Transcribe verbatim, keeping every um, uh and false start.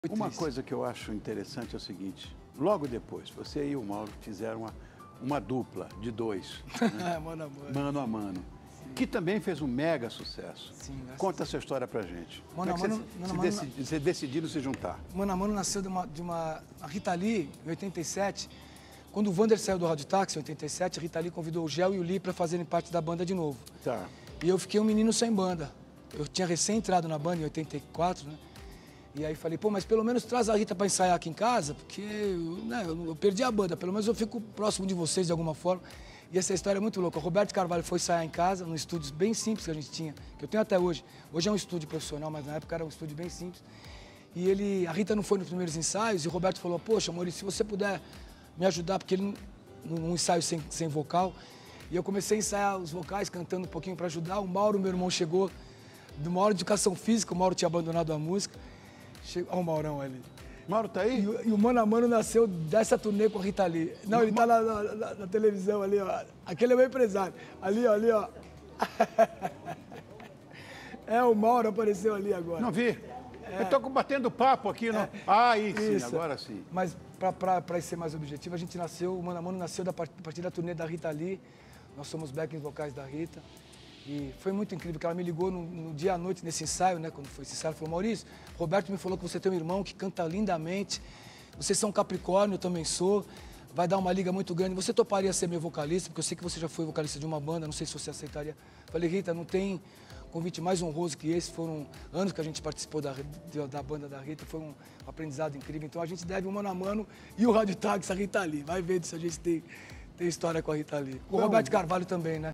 Uma coisa que eu acho interessante é o seguinte, logo depois, você e o Mauro fizeram uma, uma dupla de dois, né? mano a mano. Mano a mano, sim, que também fez um mega sucesso. Sim, conta essa história pra gente. Mano a Como é que mano, vocês mano, se, mano, decidi, mano, se decidiram se juntar? Mano a Mano nasceu de uma, de uma... A Rita Lee, em oitenta e sete, quando o Vander saiu do Rádio Táxi, em oitenta e sete, a Rita Lee convidou o Gel e o Lee para fazerem parte da banda de novo. Tá. E eu fiquei um menino sem banda. Eu tinha recém entrado na banda em oitenta e quatro, né? E aí falei, pô, mas pelo menos traz a Rita para ensaiar aqui em casa, porque né, eu, eu perdi a banda, pelo menos eu fico próximo de vocês de alguma forma. E essa história é muito louca. O Roberto Carvalho foi ensaiar em casa, num estúdio bem simples que a gente tinha, que eu tenho até hoje. Hoje é um estúdio profissional, mas na época era um estúdio bem simples. E ele, a Rita não foi nos primeiros ensaios, e o Roberto falou, poxa, Maurício, se você puder me ajudar, porque ele, num ensaio sem, sem vocal, e eu comecei a ensaiar os vocais, cantando um pouquinho para ajudar. O Mauro, meu irmão, chegou de uma aula de educação física, o Mauro tinha abandonado a música. Chegou... Olha o Maurão ali. Mauro tá aí? E, e o Mano a Mano nasceu dessa turnê com a Rita Lee. Não, ele tá na, na, na televisão ali, ó. Aquele é meu empresário. Ali, ó, ali, ó. É, o Mauro apareceu ali agora. Não vi. É. Eu tô batendo papo aqui. No... É. Ah, aí sim, isso. Agora sim. Mas para ser mais objetivo, a gente nasceu, o Mano a Mano nasceu da part... a partir da turnê da Rita Lee. Nós somos backings vocais da Rita. E foi muito incrível, que ela me ligou no, no dia à noite, nesse ensaio, né? Quando foi esse ensaio, ela falou, Maurício, Roberto me falou que você tem um irmão que canta lindamente, vocês são Capricórnio, eu também sou, vai dar uma liga muito grande, você toparia ser meu vocalista? Porque eu sei que você já foi vocalista de uma banda, não sei se você aceitaria. Falei, Rita, não tem convite mais honroso que esse, foram anos que a gente participou da, da banda da Rita, foi um aprendizado incrível, então a gente deve um Mano a Mano e o Rádio Táxi, a Rita Lee, vai ver se a gente tem, tem história com a Rita Lee. O Roberto Carvalho também, né?